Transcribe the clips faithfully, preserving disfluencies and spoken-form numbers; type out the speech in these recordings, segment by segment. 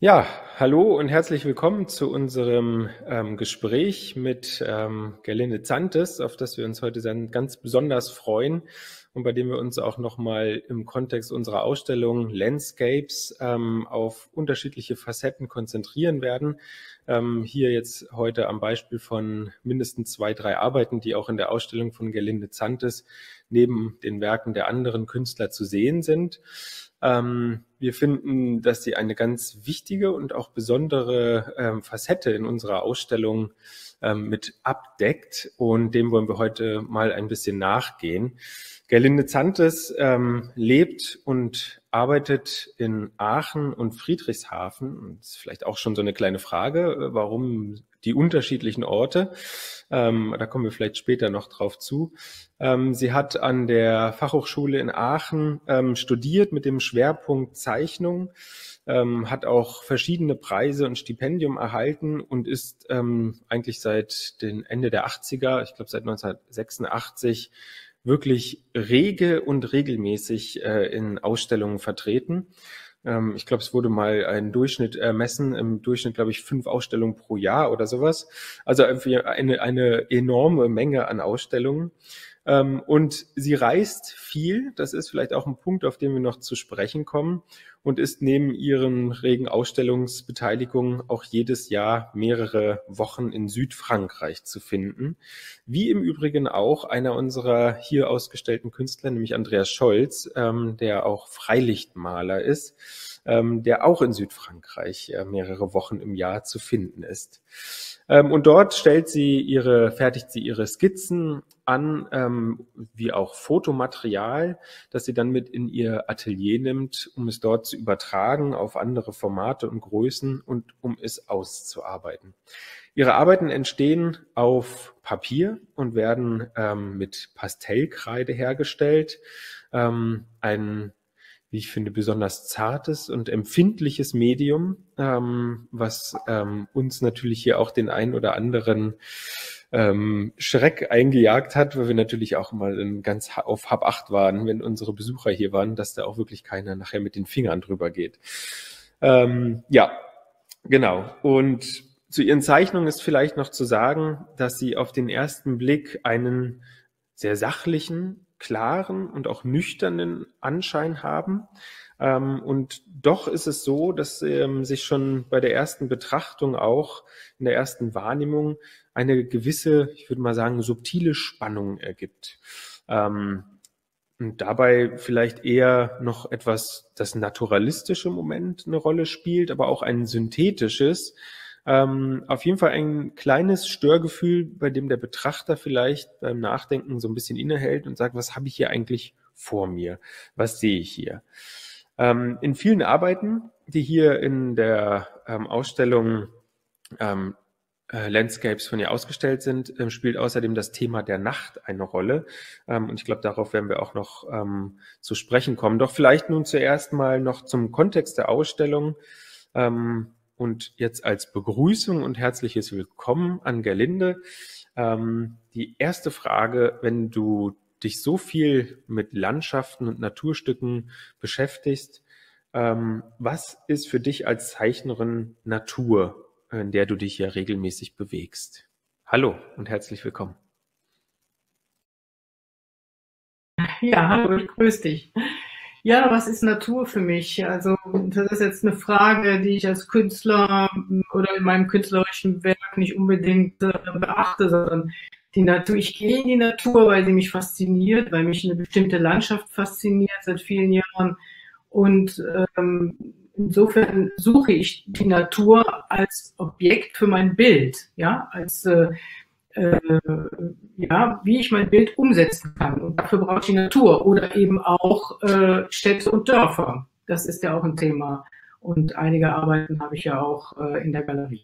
Ja, hallo und herzlich willkommen zu unserem ähm, Gespräch mit ähm, Gerlinde Zantes, auf das wir uns heute dann ganz besonders freuen und bei dem wir uns auch nochmal im Kontext unserer Ausstellung Landscapes ähm, auf unterschiedliche Facetten konzentrieren werden. Ähm, hier jetzt heute am Beispiel von mindestens zwei, drei Arbeiten, die auch in der Ausstellung von Gerlinde Zantes neben den Werken der anderen Künstler zu sehen sind. Ähm, wir finden, dass sie eine ganz wichtige und auch besondere ähm, Facette in unserer Ausstellung ähm, mit abdeckt und dem wollen wir heute mal ein bisschen nachgehen. Gerlinde Zantes ähm, lebt und arbeitet in Aachen und Friedrichshafen. Und das ist vielleicht auch schon so eine kleine Frage, warum die unterschiedlichen Orte. Ähm, da kommen wir vielleicht später noch drauf zu. Ähm, sie hat an der Fachhochschule in Aachen ähm, studiert mit dem Schwerpunkt Zeichnung, ähm, hat auch verschiedene Preise und Stipendium erhalten und ist ähm, eigentlich seit den Ende der achtziger, ich glaube seit neunzehnhundertsechsundachtzig, wirklich rege und regelmäßig äh, in Ausstellungen vertreten. Ähm, ich glaube, es wurde mal ein Durchschnitt ermessen, im Durchschnitt, glaube ich, fünf Ausstellungen pro Jahr oder sowas. Also eine, eine enorme Menge an Ausstellungen. Ähm, und sie reist viel, das ist vielleicht auch ein Punkt, auf den wir noch zu sprechen kommen, und ist neben ihren regen Ausstellungsbeteiligungen auch jedes Jahr mehrere Wochen in Südfrankreich zu finden. Wie im Übrigen auch einer unserer hier ausgestellten Künstler, nämlich Andreas Scholz, ähm, der auch Freilichtmaler ist, ähm, der auch in Südfrankreich äh, mehrere Wochen im Jahr zu finden ist. Ähm, und dort stellt sie ihre, fertigt sie ihre Skizzen an, ähm, wie auch Fotomaterial, das sie dann mit in ihr Atelier nimmt, um es dort zu übertragen auf andere Formate und Größen und um es auszuarbeiten. Ihre Arbeiten entstehen auf Papier und werden ähm, mit Pastellkreide hergestellt. Ähm, ein, wie ich finde, besonders zartes und empfindliches Medium, ähm, was ähm, uns natürlich hier auch den ein oder anderen ähm, Schreck eingejagt hat, weil wir natürlich auch mal in ganz auf Hab acht waren, wenn unsere Besucher hier waren, dass da auch wirklich keiner nachher mit den Fingern drüber geht. Ähm, ja, genau. Und zu ihren Zeichnungen ist vielleicht noch zu sagen, dass sie auf den ersten Blick einen sehr sachlichen, klaren und auch nüchternen Anschein haben. Ähm, und doch ist es so, dass ähm, sich schon bei der ersten Betrachtung auch in der ersten Wahrnehmung eine gewisse, ich würde mal sagen, subtile Spannung ergibt. Ähm, und dabei vielleicht eher noch etwas, das naturalistische Moment eine Rolle spielt, aber auch ein synthetisches. Ähm, auf jeden Fall ein kleines Störgefühl, bei dem der Betrachter vielleicht beim Nachdenken so ein bisschen innehält und sagt, was habe ich hier eigentlich vor mir? Was sehe ich hier? Ähm, in vielen Arbeiten, die hier in der ähm, Ausstellung ähm, äh, Landscapes von ihr ausgestellt sind, ähm, spielt außerdem das Thema der Nacht eine Rolle. Ähm, und ich glaube, darauf werden wir auch noch ähm, zu sprechen kommen. Doch vielleicht nun zuerst mal noch zum Kontext der Ausstellung. Ähm, und jetzt als Begrüßung und herzliches Willkommen an Gerlinde. Ähm, die erste Frage, wenn du dich so viel mit Landschaften und Naturstücken beschäftigst, ähm, was ist für dich als Zeichnerin Natur, in der du dich ja regelmäßig bewegst? Hallo und herzlich willkommen. Ja, hallo, ich grüße dich. Ja, was ist Natur für mich? Also, das ist jetzt eine Frage, die ich als Künstler oder in meinem künstlerischen Werk nicht unbedingt äh, beachte, sondern die Natur, ich gehe in die Natur, weil sie mich fasziniert, weil mich eine bestimmte Landschaft fasziniert seit vielen Jahren. Und ähm, insofern suche ich die Natur als Objekt für mein Bild, ja, als äh, äh, ja, wie ich mein Bild umsetzen kann. Und dafür brauche ich die Natur oder eben auch äh, Städte und Dörfer. Das ist ja auch ein Thema. Und einige Arbeiten habe ich ja auch äh, in der Galerie.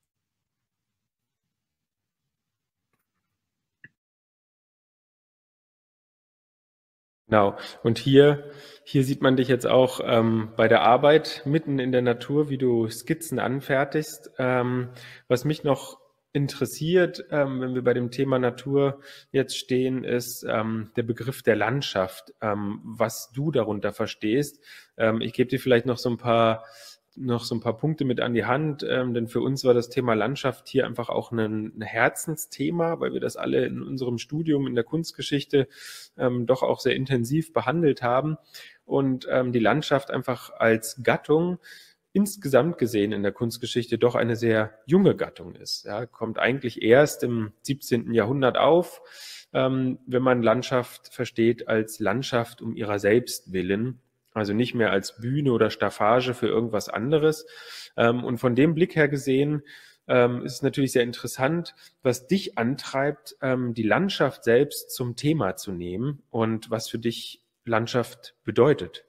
Genau. Und hier, hier sieht man dich jetzt auch ähm, bei der Arbeit mitten in der Natur, wie du Skizzen anfertigst. Ähm, was mich noch interessiert, ähm, wenn wir bei dem Thema Natur jetzt stehen, ist ähm, der Begriff der Landschaft, ähm, was du darunter verstehst. Ähm, ich gebe dir vielleicht noch so ein paar noch so ein paar Punkte mit an die Hand, ähm, denn für uns war das Thema Landschaft hier einfach auch ein, ein Herzensthema, weil wir das alle in unserem Studium in der Kunstgeschichte ähm, doch auch sehr intensiv behandelt haben und ähm, die Landschaft einfach als Gattung insgesamt gesehen in der Kunstgeschichte doch eine sehr junge Gattung ist. Ja, kommt eigentlich erst im siebzehnten Jahrhundert auf, ähm, wenn man Landschaft versteht als Landschaft um ihrer selbst willen, also nicht mehr als Bühne oder Staffage für irgendwas anderes. Ähm, und von dem Blick her gesehen ähm, ist es natürlich sehr interessant, was dich antreibt, ähm, die Landschaft selbst zum Thema zu nehmen und was für dich Landschaft bedeutet.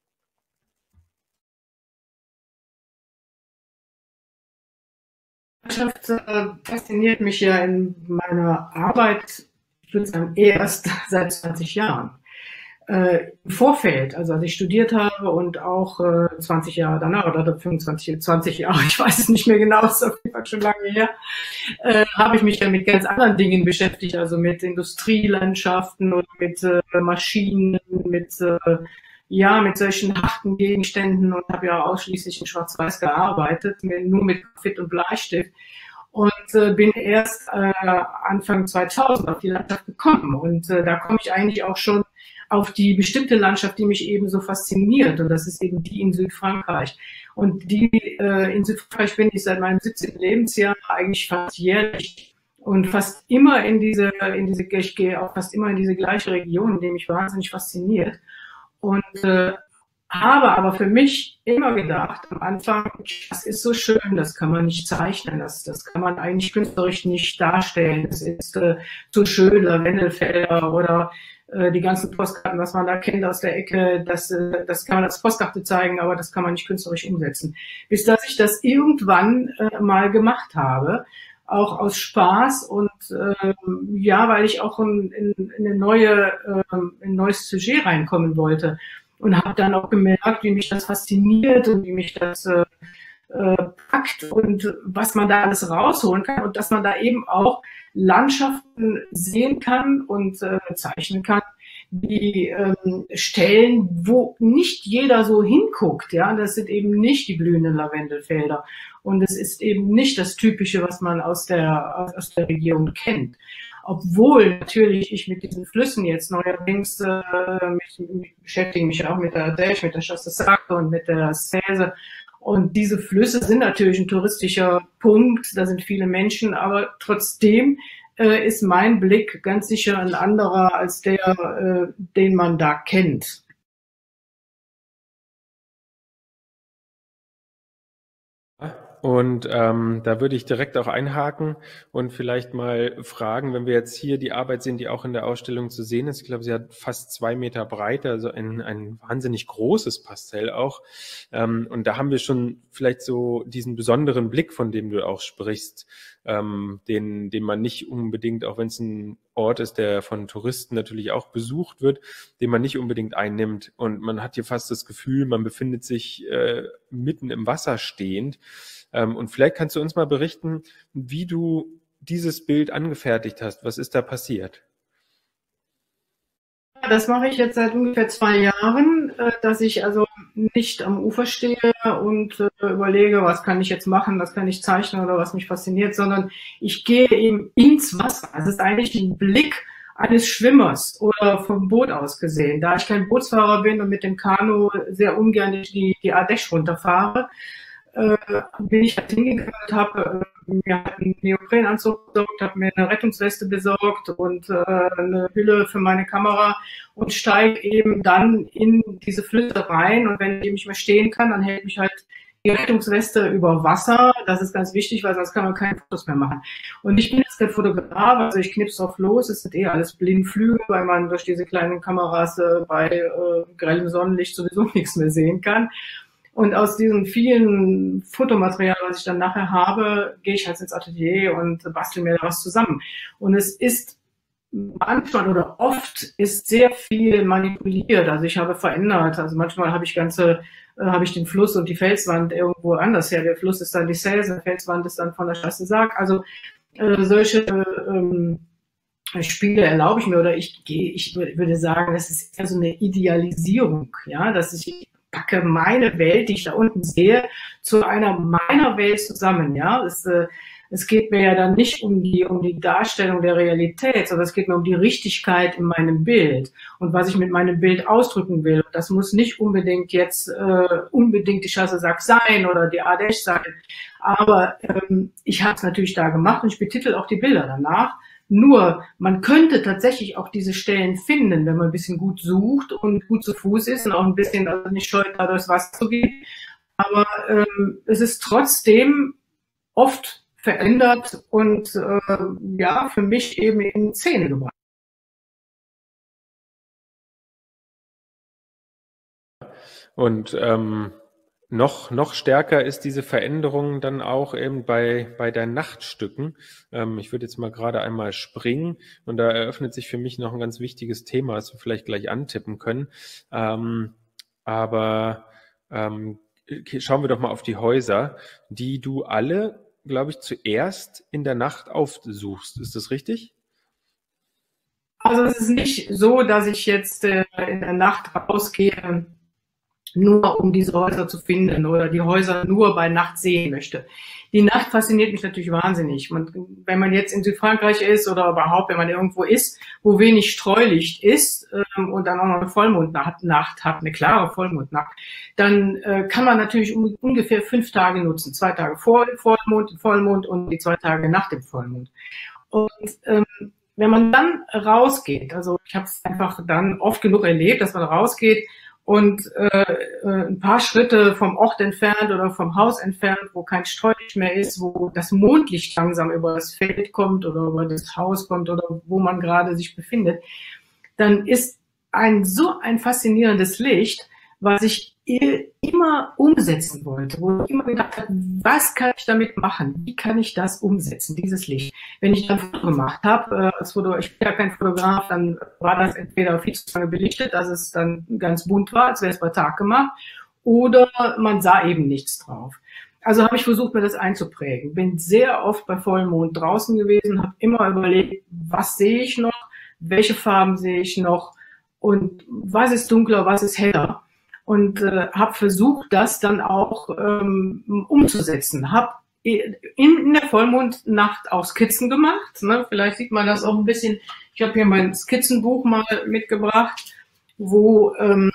Landschaft äh, fasziniert mich ja in meiner Arbeit, ich würde sagen, erst seit zwanzig Jahren. Äh, Im Vorfeld, also als ich studiert habe und auch äh, zwanzig Jahre danach oder fünfundzwanzig, zwanzig Jahre, ich weiß es nicht mehr genau, ist auf jeden Fall schon lange her, äh, habe ich mich ja mit ganz anderen Dingen beschäftigt, also mit Industrielandschaften und mit äh, Maschinen, mit äh, ja, mit solchen harten Gegenständen und habe ja ausschließlich in Schwarz-Weiß gearbeitet, mit, nur mit Graphit und Bleistift. Und äh, bin erst äh, Anfang zweitausend auf die Landschaft gekommen. Und äh, da komme ich eigentlich auch schon auf die bestimmte Landschaft, die mich eben so fasziniert. Und das ist eben die in Südfrankreich. Und die äh, in Südfrankreich bin ich seit meinem siebzehnten Lebensjahr eigentlich fast jährlich und fast immer in diese, in diese, ich gehe auch fast immer in diese gleiche Region, die mich wahnsinnig fasziniert. Und äh, habe aber für mich immer gedacht, am Anfang, das ist so schön, das kann man nicht zeichnen, das, das kann man eigentlich künstlerisch nicht darstellen. Das ist äh, so schön, Lavendelfelder oder äh, die ganzen Postkarten, was man da kennt aus der Ecke, das, äh, das kann man als Postkarte zeigen, aber das kann man nicht künstlerisch umsetzen. Bis dass ich das irgendwann äh, mal gemacht habe, auch aus Spaß und äh, ja, weil ich auch in, in, in, eine neue, äh, in ein neues Sujet reinkommen wollte. Und habe dann auch gemerkt, wie mich das fasziniert und wie mich das äh, äh, packt und was man da alles rausholen kann und dass man da eben auch Landschaften sehen kann und äh, zeichnen kann, die ähm, Stellen, wo nicht jeder so hinguckt. Ja, das sind eben nicht die blühenden Lavendelfelder und es ist eben nicht das Typische, was man aus der aus, aus der Region kennt. Obwohl natürlich ich mit diesen Flüssen jetzt neuerdings äh, mich, mich beschäftige mich auch mit der Ardèche, mit der Chasse Sacre und mit der Seine. Und diese Flüsse sind natürlich ein touristischer Punkt, da sind viele Menschen, aber trotzdem äh, ist mein Blick ganz sicher ein anderer als der, äh, den man da kennt. Und ähm, da würde ich direkt auch einhaken und vielleicht mal fragen, wenn wir jetzt hier die Arbeit sehen, die auch in der Ausstellung zu sehen ist. Ich glaube, sie hat fast zwei Meter Breite, also ein, ein wahnsinnig großes Pastell auch. Ähm, und da haben wir schon vielleicht so diesen besonderen Blick, von dem du auch sprichst, ähm, den, den man nicht unbedingt, auch wenn es ein Ort ist, der von Touristen natürlich auch besucht wird, den man nicht unbedingt einnimmt. Und man hat hier fast das Gefühl, man befindet sich äh, mitten im Wasser stehend. Ähm, und vielleicht kannst du uns mal berichten, wie du dieses Bild angefertigt hast. Was ist da passiert? Das mache ich jetzt seit ungefähr zwei Jahren, dass ich also nicht am Ufer stehe und überlege, was kann ich jetzt machen, was kann ich zeichnen oder was mich fasziniert, sondern ich gehe eben ins Wasser. Das ist eigentlich ein Blick eines Schwimmers oder vom Boot aus gesehen. Da ich kein Bootsfahrer bin und mit dem Kanu sehr ungern die, die Ardèche runterfahre, äh, bin ich halt hingegangen und habe äh, mir einen Neoprenanzug besorgt, habe mir eine Rettungsweste besorgt und äh, eine Hülle für meine Kamera und steige eben dann in diese Flüsse rein. Und wenn ich nicht mehr stehen kann, dann hält mich halt die Rettungsweste über Wasser. Das ist ganz wichtig, weil sonst kann man keine Fotos mehr machen. Und ich bin jetzt kein Fotograf, also ich knipse drauf los. Es sind eh alles Blindflüge, weil man durch diese kleinen Kameras äh, bei äh, grellem Sonnenlicht sowieso nichts mehr sehen kann. Und aus diesem vielen Fotomaterial, was ich dann nachher habe, gehe ich halt ins Atelier und bastel mir da was zusammen. Und es ist manchmal oder oft ist sehr viel manipuliert. Also ich habe verändert. Also manchmal habe ich ganze, äh, habe ich den Fluss und die Felswand irgendwo anders her. Der Fluss ist dann die Seine, die Felswand ist dann von der Chasse Sacre. Also äh, solche äh, ähm, Spiele erlaube ich mir oder ich gehe, ich würde sagen, das ist eher so eine Idealisierung, ja, dass ich packe meine Welt, die ich da unten sehe, zu einer meiner Welt zusammen. Ja, es, äh, es geht mir ja dann nicht um die um die Darstellung der Realität, sondern es geht mir um die Richtigkeit in meinem Bild und was ich mit meinem Bild ausdrücken will. Das muss nicht unbedingt jetzt äh, unbedingt die Chassesack sein oder die Ardèche sein, aber ähm, ich habe es natürlich da gemacht und ich betitel auch die Bilder danach. Nur, man könnte tatsächlich auch diese Stellen finden, wenn man ein bisschen gut sucht und gut zu Fuß ist und auch ein bisschen also nicht scheut, da durchs Wasser zu gehen. Aber ähm, es ist trotzdem oft verändert und äh, ja, für mich eben in Szene gebracht. Und ähm, noch, noch stärker ist diese Veränderung dann auch eben bei, bei deinen Nachtstücken. Ähm, ich würde jetzt mal gerade einmal springen und da eröffnet sich für mich noch ein ganz wichtiges Thema, das wir vielleicht gleich antippen können. Ähm, aber ähm, schauen wir doch mal auf die Häuser, die du alle, glaube ich, zuerst in der Nacht aufsuchst. Ist das richtig? Also es ist nicht so, dass ich jetzt äh, in der Nacht rausgehe, nur um diese Häuser zu finden oder die Häuser nur bei Nacht sehen möchte. Die Nacht fasziniert mich natürlich wahnsinnig. Man, wenn man jetzt in Südfrankreich ist oder überhaupt, wenn man irgendwo ist, wo wenig Streulicht ist ähm, und dann auch noch eine Vollmondnacht Nacht hat, eine klare Vollmondnacht, dann äh, kann man natürlich um, ungefähr fünf Tage nutzen. Zwei Tage vor dem Vollmond, Vollmond und die zwei Tage nach dem Vollmond. Und ähm, wenn man dann rausgeht, also ich habe es einfach dann oft genug erlebt, dass man rausgeht und äh, ein paar Schritte vom Ort entfernt oder vom Haus entfernt, wo kein Streulicht mehr ist, wo das Mondlicht langsam über das Feld kommt oder über das Haus kommt oder wo man gerade sich befindet, dann ist ein so ein faszinierendes Licht, was ich immer umsetzen wollte, wo ich immer gedacht habe, was kann ich damit machen? Wie kann ich das umsetzen, dieses Licht? Wenn ich dann ein Foto gemacht habe, als Foto, ich bin ja kein Fotograf, dann war das entweder viel zu lange belichtet, dass es dann ganz bunt war, als wäre es bei Tag gemacht, oder man sah eben nichts drauf. Also habe ich versucht, mir das einzuprägen. Bin sehr oft bei Vollmond draußen gewesen, habe immer überlegt, was sehe ich noch, welche Farben sehe ich noch und was ist dunkler, was ist heller. Und äh, habe versucht, das dann auch ähm, umzusetzen. Habe in, in der Vollmondnacht auch Skizzen gemacht. Ne? Vielleicht sieht man das auch ein bisschen. Ich habe hier mein Skizzenbuch mal mitgebracht, wo ähm,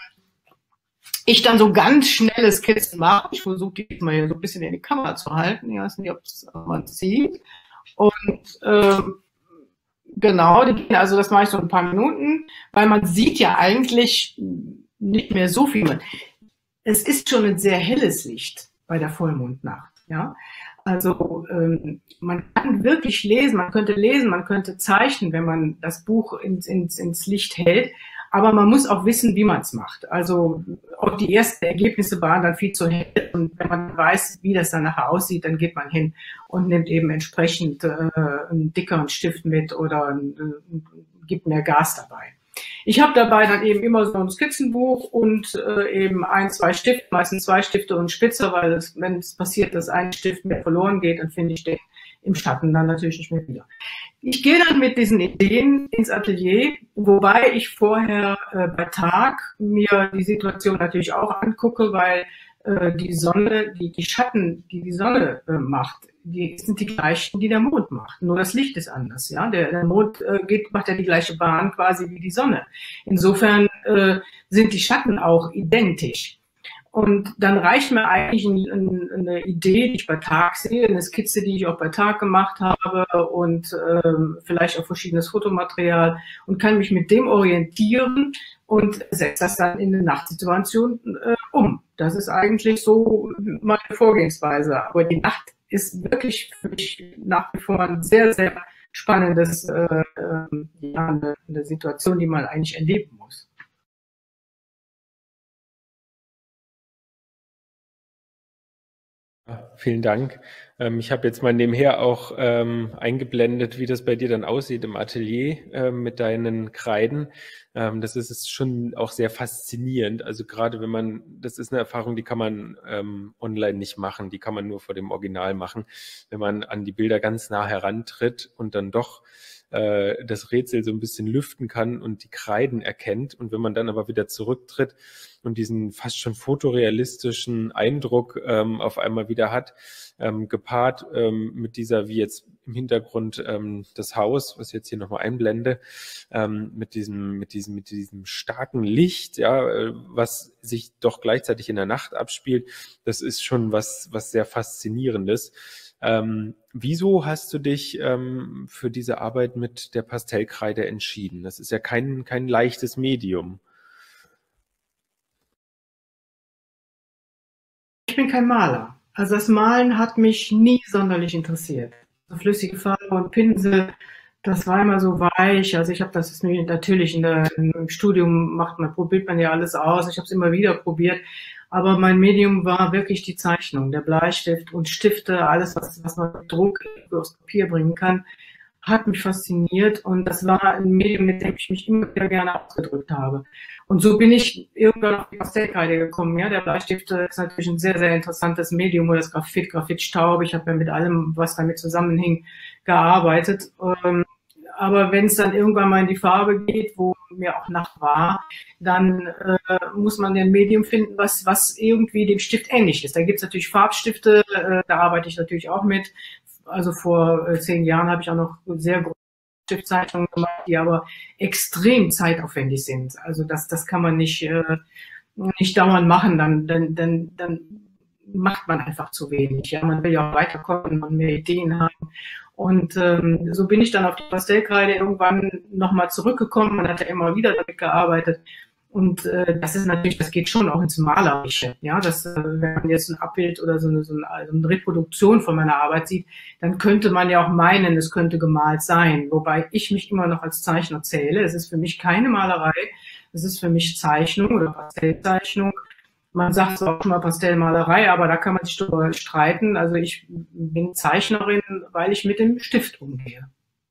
ich dann so ganz schnelle Skizzen mache. Ich versuche die jetzt mal hier so ein bisschen in die Kamera zu halten. Ich weiß nicht, ob man es sieht. Und ähm, genau, also das mache ich so ein paar Minuten, weil man sieht ja eigentlich nicht mehr so viel. Es ist schon ein sehr helles Licht bei der Vollmondnacht. Ja, also ähm, man kann wirklich lesen, man könnte lesen, man könnte zeichnen, wenn man das Buch ins, ins, ins Licht hält. Aber man muss auch wissen, wie man es macht. Also auch die ersten Ergebnisse waren dann viel zu hell. Und wenn man weiß, wie das dann nachher aussieht, dann geht man hin und nimmt eben entsprechend äh, einen dickeren Stift mit oder äh, gibt mehr Gas dabei. Ich habe dabei dann eben immer so ein Skizzenbuch und äh, eben ein, zwei Stifte, meistens zwei Stifte und Spitze, weil es, wenn es passiert, dass ein Stift mir verloren geht, dann finde ich den im Schatten dann natürlich nicht mehr wieder. Ich gehe dann mit diesen Ideen ins Atelier, wobei ich vorher äh, bei Tag mir die Situation natürlich auch angucke, weil äh, die Sonne, die, die Schatten, die die Sonne äh, macht, die sind die gleichen, die der Mond macht. Nur das Licht ist anders. Ja, der, der Mond äh, geht, macht ja die gleiche Bahn quasi wie die Sonne. Insofern äh, sind die Schatten auch identisch. Und dann reicht mir eigentlich ein, ein, eine Idee, die ich bei Tag sehe, eine Skizze, die ich auch bei Tag gemacht habe und ähm, vielleicht auch verschiedenes Fotomaterial und kann mich mit dem orientieren und setze das dann in eine Nachtsituation äh, um. Das ist eigentlich so meine Vorgehensweise. Aber die Nacht ist wirklich für mich nach wie vor ein sehr, sehr spannendes, äh, äh, ja, eine, eine Situation, die man eigentlich erleben muss. Vielen Dank. Ähm, ich habe jetzt mal nebenher auch ähm, eingeblendet, wie das bei dir dann aussieht im Atelier ähm, mit deinen Kreiden. Ähm, das ist, ist schon auch sehr faszinierend. Also gerade wenn man, das ist eine Erfahrung, die kann man ähm, online nicht machen, die kann man nur vor dem Original machen, wenn man an die Bilder ganz nah herantritt und dann doch äh, das Rätsel so ein bisschen lüften kann und die Kreiden erkennt. Und wenn man dann aber wieder zurücktritt und diesen fast schon fotorealistischen Eindruck ähm, auf einmal wieder hat, ähm, gepaart ähm, mit dieser, wie jetzt im Hintergrund ähm, das Haus, was ich jetzt hier nochmal einblende, ähm, mit diesem, mit diesem, mit diesem starken Licht, ja, äh, was sich doch gleichzeitig in der Nacht abspielt, das ist schon was, was sehr Faszinierendes. Ähm, wieso hast du dich ähm, für diese Arbeit mit der Pastellkreide entschieden? Das ist ja kein, kein leichtes Medium. Ich bin kein Maler. Also das Malen hat mich nie sonderlich interessiert. So flüssige Farbe und Pinsel, das war immer so weich. Also ich habe das natürlich in der, im Studium macht man, probiert man ja alles aus. Ich habe es immer wieder probiert. Aber mein Medium war wirklich die Zeichnung, der Bleistift und Stifte, alles, was, was man mit Druck aufs Papier bringen kann, hat mich fasziniert. Und das war ein Medium, mit dem ich mich immer wieder gerne ausgedrückt habe. Und so bin ich irgendwann auf die Pastellkreide gekommen. Ja, der Bleistift ist natürlich ein sehr, sehr interessantes Medium, oder das Graphit, Graphitstaub. Ich habe ja mit allem, was damit zusammenhing, gearbeitet. Aber wenn es dann irgendwann mal in die Farbe geht, wo mir auch nach war, dann äh, muss man ein Medium finden, was, was irgendwie dem Stift ähnlich ist. Da gibt es natürlich Farbstifte, äh, da arbeite ich natürlich auch mit. Also vor äh, zehn Jahren habe ich auch noch sehr große Stiftzeichnungen gemacht, die aber extrem zeitaufwendig sind. Also das, das kann man nicht, äh, nicht dauernd machen, dann, dann, dann, dann macht man einfach zu wenig. Ja, man will ja auch weiterkommen, man mehr Ideen haben. Und ähm, so bin ich dann auf die Pastellkreide irgendwann nochmal zurückgekommen. Man hat ja immer wieder damit gearbeitet. Und äh, das ist natürlich, das geht schon auch ins Malerische. Ja, das, äh, wenn man jetzt ein Abbild oder so eine, so eine, also eine Reproduktion von meiner Arbeit sieht, dann könnte man ja auch meinen, es könnte gemalt sein. Wobei ich mich immer noch als Zeichner zähle. Es ist für mich keine Malerei. Es ist für mich Zeichnung oder Pastellzeichnung. Man sagt zwar auch schon mal Pastellmalerei, aber da kann man sich darüber streiten. Also ich bin Zeichnerin, weil ich mit dem Stift umgehe.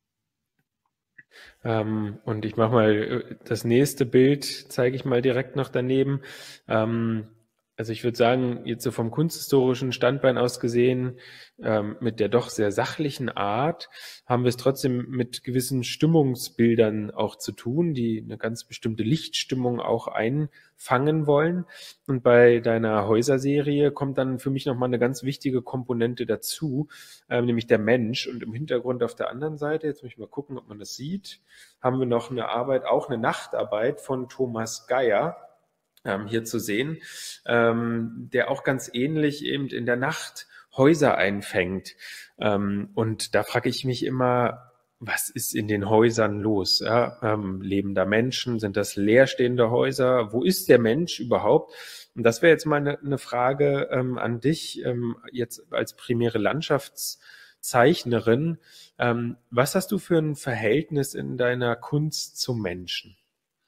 Ähm, und ich mache mal das nächste Bild, zeige ich mal direkt noch daneben. Ähm, also ich würde sagen, jetzt so vom kunsthistorischen Standbein aus gesehen, ähm, mit der doch sehr sachlichen Art, haben wir es trotzdem mit gewissen Stimmungsbildern auch zu tun, die eine ganz bestimmte Lichtstimmung auch einfangen wollen. Und bei deiner Häuserserie kommt dann für mich nochmal eine ganz wichtige Komponente dazu, ähm, nämlich der Mensch. Und im Hintergrund auf der anderen Seite, jetzt muss ich mal gucken, ob man das sieht, haben wir noch eine Arbeit, auch eine Nachtarbeit von Thomas Geier, ähm, hier zu sehen, ähm, der auch ganz ähnlich eben in der Nacht Häuser einfängt. Ähm, und da frage ich mich immer, was ist in den Häusern los? Ja, ähm, leben da Menschen? Sind das leerstehende Häuser? Wo ist der Mensch überhaupt? Und das wäre jetzt mal eine, eine Frage ähm, an dich, ähm, jetzt als primäre Landschaftszeichnerin. Ähm, was hast du für ein Verhältnis in deiner Kunst zum Menschen?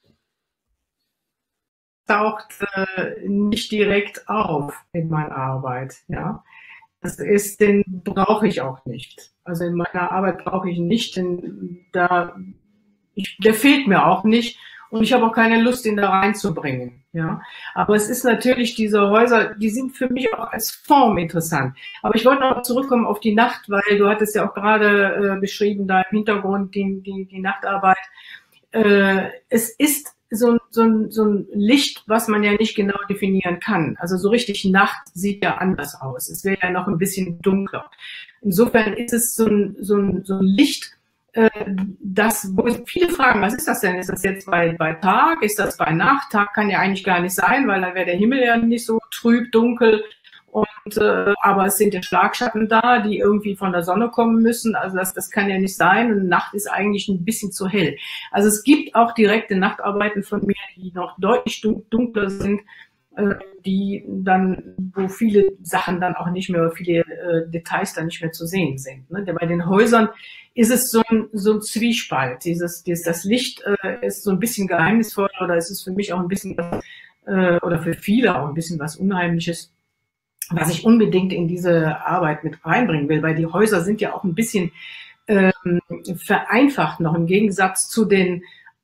Taucht äh, nicht direkt auf in meiner Arbeit, ja. Das ist, den brauche ich auch nicht. Also in meiner Arbeit brauche ich ihn nicht, denn da, ich, der fehlt mir auch nicht und ich habe auch keine Lust, ihn da reinzubringen, ja. Aber es ist natürlich, diese Häuser, die sind für mich auch als Form interessant. Aber ich wollte noch zurückkommen auf die Nacht, weil du hattest ja auch gerade äh, beschrieben, da im Hintergrund die, die, die Nachtarbeit. Äh, es ist so, so, so ein Licht, was man ja nicht genau definieren kann. Also so richtig Nacht sieht ja anders aus. Es wäre ja noch ein bisschen dunkler. Insofern ist es so ein, so ein, so ein Licht, äh, das, wo viele fragen, was ist das denn? Ist das jetzt bei, bei Tag? Ist das bei Nacht? Tag kann ja eigentlich gar nicht sein, weil dann wäre der Himmel ja nicht so trüb, dunkel. Und, äh, aber es sind ja Schlagschatten da, die irgendwie von der Sonne kommen müssen. Also das, das kann ja nicht sein. Und Nacht ist eigentlich ein bisschen zu hell. Also es gibt auch direkte Nachtarbeiten von mir, die noch deutlich dunkler sind, äh, die dann, wo viele Sachen dann auch nicht mehr, viele äh, Details dann nicht mehr zu sehen sind. Ne? Bei den Häusern ist es so ein, so ein Zwiespalt. Dieses, dieses, das Licht äh, ist so ein bisschen geheimnisvoll, oder es ist für mich auch ein bisschen, äh, oder für viele auch ein bisschen was Unheimliches, was ich unbedingt in diese Arbeit mit reinbringen will, weil die Häuser sind ja auch ein bisschen ähm, vereinfacht noch im Gegensatz zu den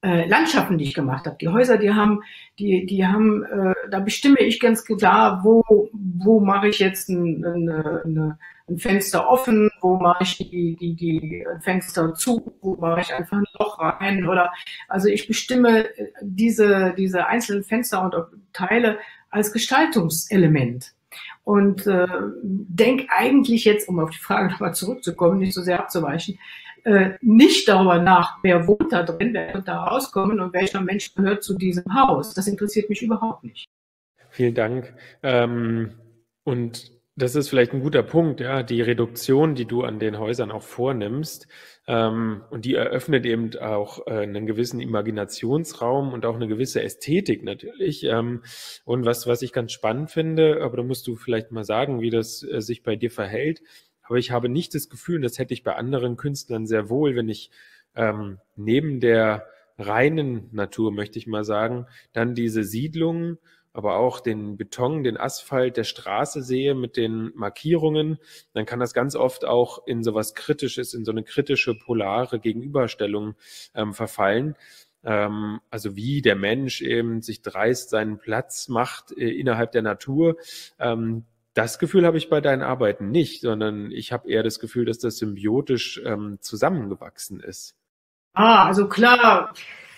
äh, Landschaften, die ich gemacht habe. Die Häuser, die haben, die, die haben, äh, da bestimme ich ganz klar, wo, wo mache ich jetzt ein, ein, ein Fenster offen, wo mache ich die, die, die Fenster zu, wo mache ich einfach ein Loch rein oder, also ich bestimme diese, diese einzelnen Fenster und Teile als Gestaltungselement. Und äh, denk eigentlich jetzt, um auf die Frage nochmal zurückzukommen, nicht so sehr abzuweichen, äh, nicht darüber nach, wer wohnt da drin, wer wird da rauskommen und welcher Mensch gehört zu diesem Haus. Das interessiert mich überhaupt nicht. Vielen Dank. Ähm, und das ist vielleicht ein guter Punkt, ja, die Reduktion, die du an den Häusern auch vornimmst, ähm, und die eröffnet eben auch äh, einen gewissen Imaginationsraum und auch eine gewisse Ästhetik natürlich. Ähm, und was, was ich ganz spannend finde, aber da musst du vielleicht mal sagen, wie das äh, sich bei dir verhält. Aber ich habe nicht das Gefühl, und das hätte ich bei anderen Künstlern sehr wohl, wenn ich ähm, neben der reinen Natur, möchte ich mal sagen, dann diese Siedlungen, aber auch den Beton, den Asphalt der Straße sehe mit den Markierungen, dann kann das ganz oft auch in sowas Kritisches, in so eine kritische, polare Gegenüberstellung ähm, verfallen. Ähm, also wie der Mensch eben sich dreist seinen Platz macht äh, innerhalb der Natur. Ähm, das Gefühl habe ich bei deinen Arbeiten nicht, sondern ich habe eher das Gefühl, dass das symbiotisch ähm, zusammengewachsen ist. Ah, also klar,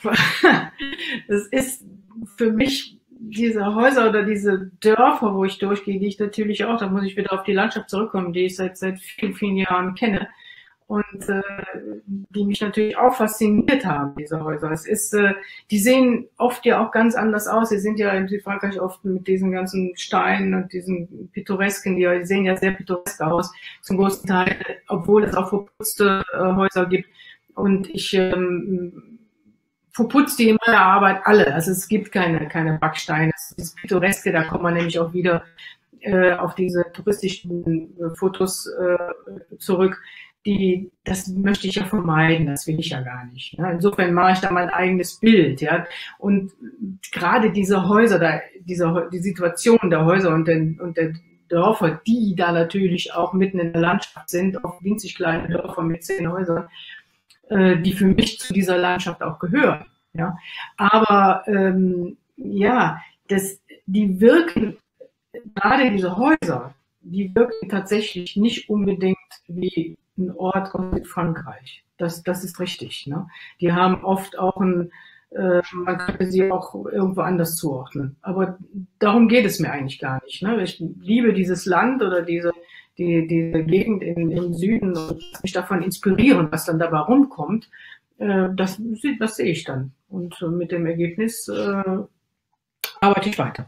das ist für mich diese Häuser oder diese Dörfer, wo ich durchgehe, die ich natürlich auch, da muss ich wieder auf die Landschaft zurückkommen, die ich seit, seit vielen, vielen Jahren kenne und äh, die mich natürlich auch fasziniert haben, diese Häuser. Es ist, äh, die sehen oft ja auch ganz anders aus. Sie sind ja in Südfrankreich oft mit diesen ganzen Steinen und diesen pittoresken, die, die sehen ja sehr pittoresk aus, zum großen Teil, obwohl es auch verputzte äh, Häuser gibt. Und ich ähm, verputze die in meiner Arbeit alle. Also es gibt keine, keine Backsteine. Das Pittoreske, da kommt man nämlich auch wieder äh, auf diese touristischen äh, Fotos äh, zurück. Die, das möchte ich ja vermeiden, das will ich ja gar nicht. Ne? Insofern mache ich da mein eigenes Bild. Ja? Und gerade diese Häuser, da, diese, die Situation der Häuser und, den, und der Dörfer, die da natürlich auch mitten in der Landschaft sind, auch winzig kleine Dörfer mit zehn Häusern, die für mich zu dieser Landschaft auch gehören. Ja, aber ähm, ja, das, die wirken, gerade diese Häuser, die wirken tatsächlich nicht unbedingt wie ein Ort aus Frankreich. Das, das ist richtig. Ne? Die haben oft auch ein, äh, man könnte sie auch irgendwo anders zuordnen. Aber darum geht es mir eigentlich gar nicht. Ne? Ich liebe dieses Land oder diese Die, diese Gegend in, im Süden und mich davon inspirieren, was dann dabei rumkommt, äh, das, das sehe ich dann. Und mit dem Ergebnis äh, arbeite ich weiter.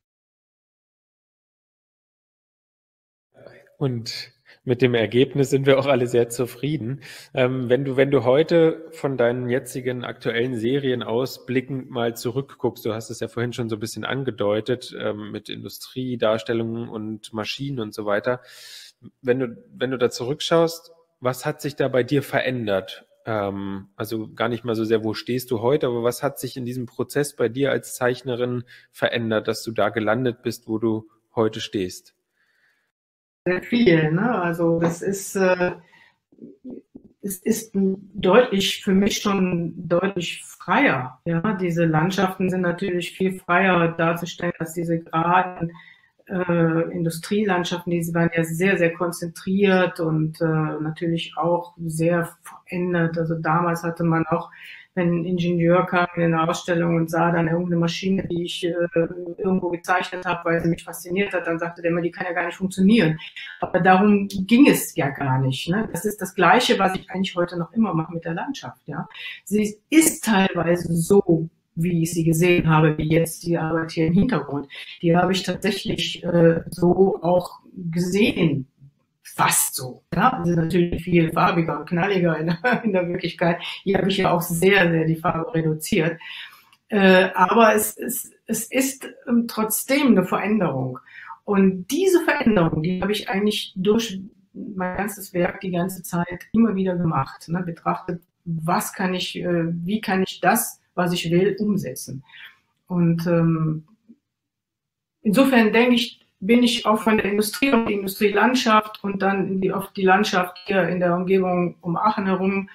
Und mit dem Ergebnis sind wir auch alle sehr zufrieden. Ähm, wenn du, wenn du heute von deinen jetzigen aktuellen Serien ausblickend mal zurückguckst, du hast es ja vorhin schon so ein bisschen angedeutet, ähm, mit Industriedarstellungen und Maschinen und so weiter. Wenn du, wenn du da zurückschaust, was hat sich da bei dir verändert? Ähm, also gar nicht mal so sehr, wo stehst du heute, aber was hat sich in diesem Prozess bei dir als Zeichnerin verändert, dass du da gelandet bist, wo du heute stehst? Sehr viel, ne? Also das ist, äh, es ist deutlich, für mich schon deutlich freier. Ja? Diese Landschaften sind natürlich viel freier darzustellen als diese geraden äh, Industrielandschaften, die waren ja sehr, sehr konzentriert und äh, natürlich auch sehr verändert. Also damals hatte man auch, wenn ein Ingenieur kam in eine Ausstellung und sah dann irgendeine Maschine, die ich äh, irgendwo gezeichnet habe, weil sie mich fasziniert hat, dann sagte der immer, die kann ja gar nicht funktionieren. Aber darum ging es ja gar nicht. Ne? Das ist das Gleiche, was ich eigentlich heute noch immer mache mit der Landschaft. Ja? Sie ist teilweise so, wie ich sie gesehen habe, wie jetzt die Arbeit hier im Hintergrund. Die habe ich tatsächlich äh, so auch gesehen, fast so. Ja, also natürlich viel farbiger und knalliger in, in der Wirklichkeit. Hier habe ich ja auch sehr, sehr die Farbe reduziert. Äh, aber es, es, es ist ähm, trotzdem eine Veränderung. Und diese Veränderung, die habe ich eigentlich durch mein ganzes Werk die ganze Zeit immer wieder gemacht. Ne? Betrachtet, was kann ich, äh, wie kann ich das, was ich will, umsetzen. Und ähm, insofern denke ich, bin ich auch von der Industrie auf die Industrielandschaft und dann in die, auf die Landschaft hier in der Umgebung um Aachen herum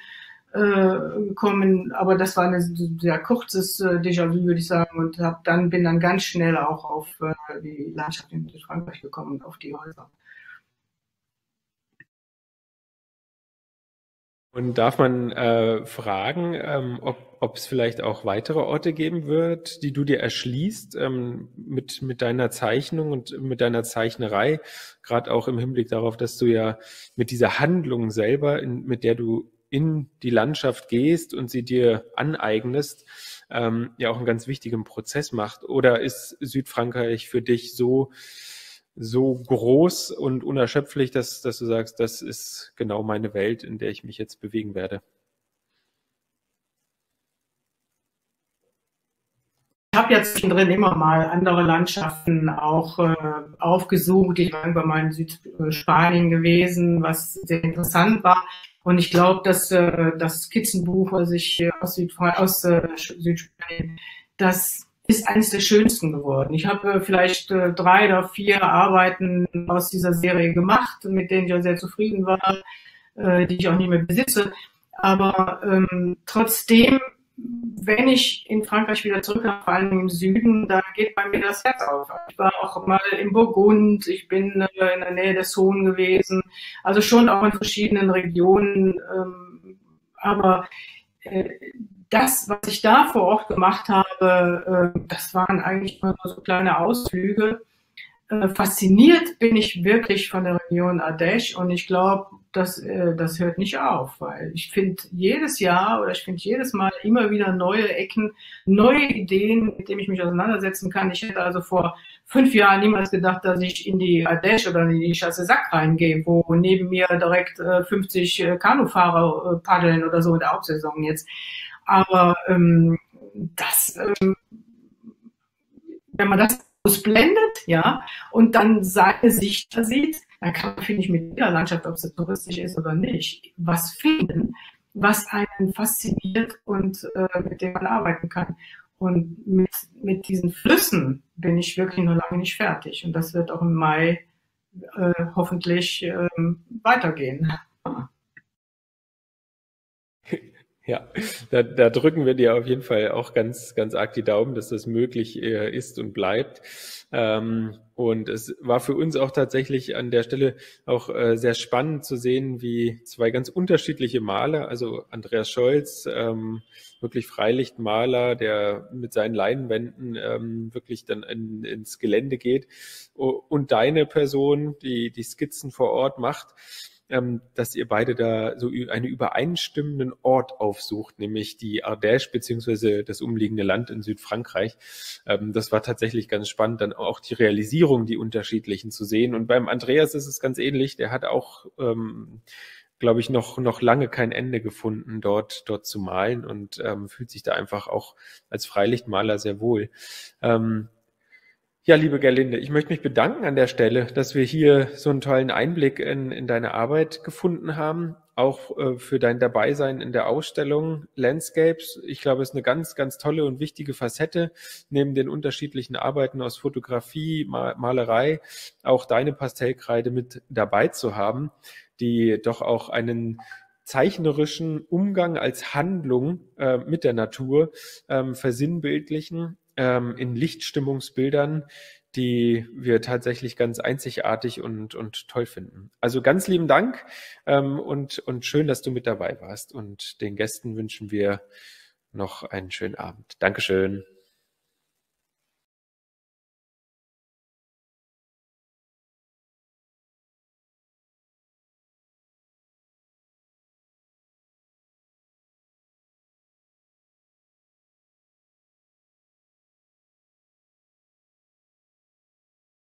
äh, gekommen, aber das war ein sehr kurzes äh, Déjà-vu, würde ich sagen, und hab dann, bin dann ganz schnell auch auf äh, die Landschaft in Südfrankreich gekommen und auf die Häuser. Und darf man äh, fragen, ähm, ob, ob es vielleicht auch weitere Orte geben wird, die du dir erschließt ähm, mit, mit deiner Zeichnung und mit deiner Zeichnerei, gerade auch im Hinblick darauf, dass du ja mit dieser Handlung selber, in, mit der du in die Landschaft gehst und sie dir aneignest, ähm, ja auch einen ganz wichtigen Prozess macht. Oder ist Südfrankreich für dich so so groß und unerschöpflich, dass, dass du sagst, das ist genau meine Welt, in der ich mich jetzt bewegen werde? Ich habe ja zwischendrin immer mal andere Landschaften auch äh, aufgesucht. Ich war irgendwann mal in Südspanien gewesen, was sehr interessant war. Und ich glaube, dass äh, das Skizzenbuch, was ich äh, aus, Südfra aus äh, Südspanien, das ist eines der schönsten geworden. Ich habe äh, vielleicht äh, drei oder vier Arbeiten aus dieser Serie gemacht, mit denen ich auch sehr zufrieden war, äh, die ich auch nicht mehr besitze. Aber ähm, trotzdem, wenn ich in Frankreich wieder zurückkomme, vor allem im Süden, da geht bei mir das Herz auf. Ich war auch mal in Burgund, ich bin äh, in der Nähe der Saône gewesen, also schon auch in verschiedenen Regionen. Ähm, aber äh, das, was ich da vor Ort gemacht habe, äh, das waren eigentlich nur so kleine Ausflüge. Äh, fasziniert bin ich wirklich von der Region Ardèche und ich glaube, das, äh, das hört nicht auf, weil ich finde jedes Jahr oder ich finde jedes Mal immer wieder neue Ecken, neue Ideen, mit denen ich mich auseinandersetzen kann. Ich hätte also vor fünf Jahren niemals gedacht, dass ich in die Ardèche oder in die Chassesac reingehe, wo neben mir direkt äh, fünfzig äh, Kanufahrer äh, paddeln oder so in der Hauptsaison jetzt. Aber ähm, das, ähm, wenn man das ausblendet, ja, und dann seine Sicht da sieht, dann kann man, finde ich, mit jeder Landschaft, ob sie touristisch ist oder nicht, was finden, was einen fasziniert und äh, mit dem man arbeiten kann. Und mit, mit diesen Flüssen bin ich wirklich noch lange nicht fertig. Und das wird auch im Mai äh, hoffentlich äh, weitergehen. Ja, da, da drücken wir dir auf jeden Fall auch ganz, ganz arg die Daumen, dass das möglich äh, ist und bleibt. Ähm, und es war für uns auch tatsächlich an der Stelle auch äh, sehr spannend zu sehen, wie zwei ganz unterschiedliche Maler, also Andreas Scholz, ähm, wirklich Freilichtmaler, der mit seinen Leinwänden ähm, wirklich dann in, ins Gelände geht, und deine Person, die die Skizzen vor Ort macht, Ähm, dass ihr beide da so einen übereinstimmenden Ort aufsucht, nämlich die Ardèche beziehungsweise das umliegende Land in Südfrankreich. Ähm, das war tatsächlich ganz spannend, dann auch die Realisierung, die unterschiedlichen zu sehen. Und beim Andreas ist es ganz ähnlich. Der hat auch, ähm, glaube ich, noch noch lange kein Ende gefunden, dort dort zu malen und ähm, fühlt sich da einfach auch als Freilichtmaler sehr wohl. Ähm, Ja, liebe Gerlinde, ich möchte mich bedanken an der Stelle, dass wir hier so einen tollen Einblick in, in deine Arbeit gefunden haben, auch äh, für dein Dabeisein in der Ausstellung Landscapes. Ich glaube, es ist eine ganz, ganz tolle und wichtige Facette, neben den unterschiedlichen Arbeiten aus Fotografie, Ma- Malerei, auch deine Pastellkreide mit dabei zu haben, die doch auch einen zeichnerischen Umgang als Handlung äh, mit der Natur ähm, versinnbildlichen ähm, in Lichtstimmungsbildern, die wir tatsächlich ganz einzigartig und, und toll finden. Also ganz lieben Dank ähm, und, und schön, dass du mit dabei warst. Und den Gästen wünschen wir noch einen schönen Abend. Dankeschön.